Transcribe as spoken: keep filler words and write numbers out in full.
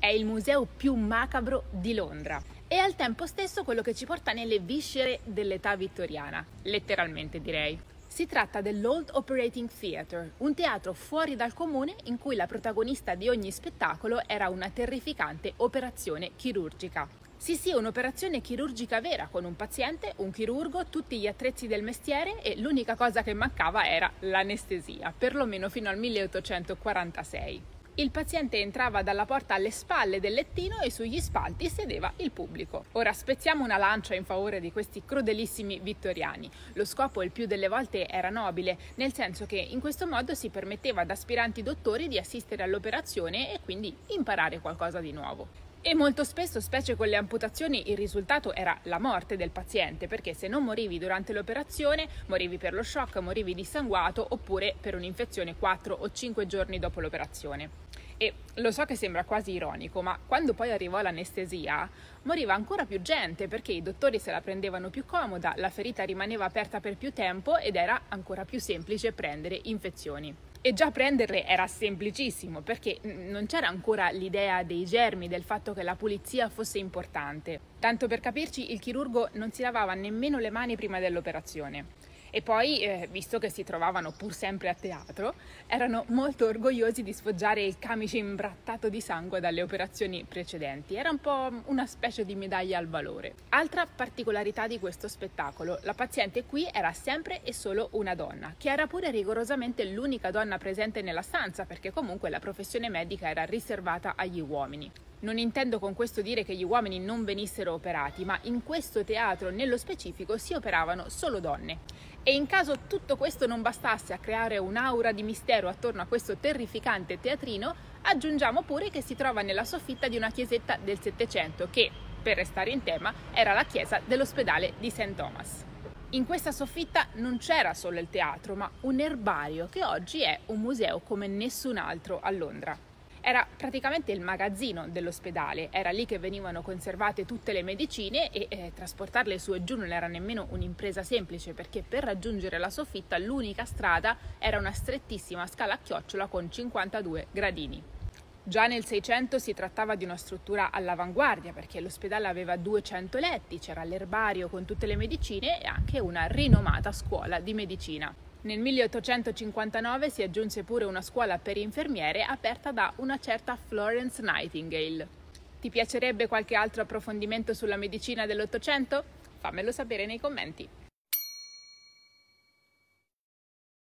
è il museo più macabro di Londra e al tempo stesso quello che ci porta nelle viscere dell'età vittoriana, letteralmente direi. Si tratta dell'Old Operating Theatre, un teatro fuori dal comune in cui la protagonista di ogni spettacolo era una terrificante operazione chirurgica. Sì sì, un'operazione chirurgica vera, con un paziente, un chirurgo, tutti gli attrezzi del mestiere e l'unica cosa che mancava era l'anestesia, perlomeno fino al milleottocentoquarantasei. Il paziente entrava dalla porta alle spalle del lettino e sugli spalti sedeva il pubblico. Ora spezziamo una lancia in favore di questi crudelissimi vittoriani. Lo scopo il più delle volte era nobile, nel senso che in questo modo si permetteva ad aspiranti dottori di assistere all'operazione e quindi imparare qualcosa di nuovo. E molto spesso, specie con le amputazioni, il risultato era la morte del paziente, perché se non morivi durante l'operazione, morivi per lo shock, morivi dissanguato oppure per un'infezione quattro o cinque giorni dopo l'operazione. E lo so che sembra quasi ironico, ma quando poi arrivò l'anestesia, moriva ancora più gente perché i dottori se la prendevano più comoda, la ferita rimaneva aperta per più tempo ed era ancora più semplice prendere infezioni. E già prenderle era semplicissimo perché non c'era ancora l'idea dei germi, del fatto che la pulizia fosse importante. Tanto per capirci, il chirurgo non si lavava nemmeno le mani prima dell'operazione. E poi, eh, visto che si trovavano pur sempre a teatro, erano molto orgogliosi di sfoggiare il camice imbrattato di sangue dalle operazioni precedenti. Era un po' una specie di medaglia al valore. Altra particolarità di questo spettacolo, la paziente qui era sempre e solo una donna, che era pure rigorosamente l'unica donna presente nella stanza, perché comunque la professione medica era riservata agli uomini. Non intendo con questo dire che gli uomini non venissero operati, ma in questo teatro nello specifico si operavano solo donne. E in caso tutto questo non bastasse a creare un'aura di mistero attorno a questo terrificante teatrino, aggiungiamo pure che si trova nella soffitta di una chiesetta del Settecento che, per restare in tema, era la chiesa dell'ospedale di Saint Thomas. In questa soffitta non c'era solo il teatro, ma un erbario che oggi è un museo come nessun altro a Londra. Era praticamente il magazzino dell'ospedale, era lì che venivano conservate tutte le medicine e eh, trasportarle su e giù non era nemmeno un'impresa semplice, perché per raggiungere la soffitta l'unica strada era una strettissima scala a chiocciola con cinquantadue gradini. Già nel Seicento si trattava di una struttura all'avanguardia perché l'ospedale aveva duecento letti, c'era l'erbario con tutte le medicine e anche una rinomata scuola di medicina. Nel milleottocentocinquantanove si aggiunse pure una scuola per infermiere aperta da una certa Florence Nightingale. Ti piacerebbe qualche altro approfondimento sulla medicina dell'Ottocento? Fammelo sapere nei commenti.